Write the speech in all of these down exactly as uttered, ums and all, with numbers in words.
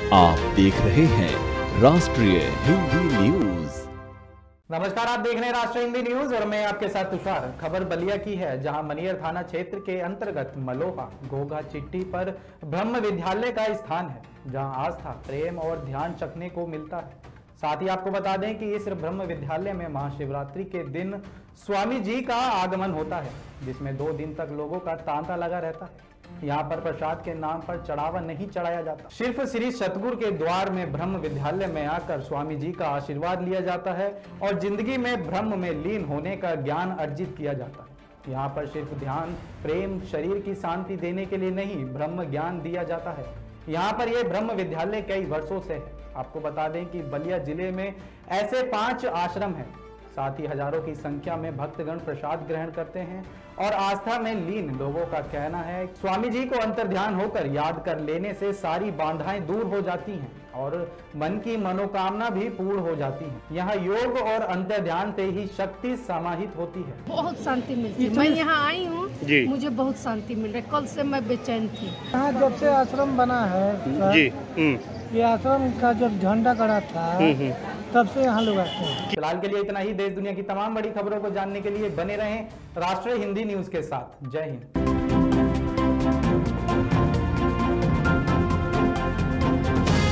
आप देख रहे हैं राष्ट्रीय हिंदी न्यूज। नमस्कार, आप देख रहे हैं राष्ट्रीय हिंदी न्यूज और मैं आपके साथ तुषार। खबर बलिया की है, जहां मनियर थाना क्षेत्र के अंतर्गत मलोहा घोघा चिट्ठी पर ब्रह्म विद्यालय का स्थान है, जहां आस्था, प्रेम और ध्यान चखने को मिलता है। साथ ही आपको बता दें कि इस ब्रह्म विद्यालय में महाशिवरात्रि के दिन स्वामी जी का आगमन होता है, जिसमें दो दिन तक लोगों का तांता लगा रहता है। यहाँ पर प्रसाद के नाम पर चढ़ावा नहीं चढ़ाया जाता, सिर्फ श्री सतगुरु के द्वार में ब्रह्म विद्यालय में आकर स्वामी जी का आशीर्वाद लिया जाता है और जिंदगी में ब्रह्म में लीन होने का ज्ञान अर्जित किया जाता है। यहाँ पर सिर्फ ध्यान, प्रेम, शरीर की शांति देने के लिए नहीं, ब्रह्म ज्ञान दिया जाता है। यहाँ पर यह ब्रह्म विद्यालय कई वर्षों से है। आपको बता दें कि बलिया जिले में ऐसे पांच आश्रम हैं। साथ ही हजारों की संख्या में भक्तगण प्रसाद ग्रहण करते हैं और आस्था में लीन लोगों का कहना है स्वामी जी को अंतर्ध्यान होकर याद कर लेने से सारी बाधाएं दूर हो जाती हैं और मन की मनोकामना भी पूर्ण हो जाती है। यहाँ योग और अंतर्ध्यान से ही शक्ति समाहित होती है। बहुत शांति मिलती है। मैं यहाँ आई हूँ, मुझे बहुत शांति मिल रही है। कल से मैं बेचैन थी। यहाँ जब से आश्रम बना है जी, ये आश्रम का जब झंडा गड़ा था तब से यहाँ लोग आते हैं। फिलहाल के लिए इतना ही। देश दुनिया की तमाम बड़ी खबरों को जानने के लिए बने रहें राष्ट्रीय हिंदी न्यूज के साथ। जय हिंद।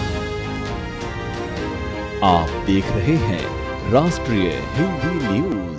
आप देख रहे हैं राष्ट्रीय हिंदी न्यूज।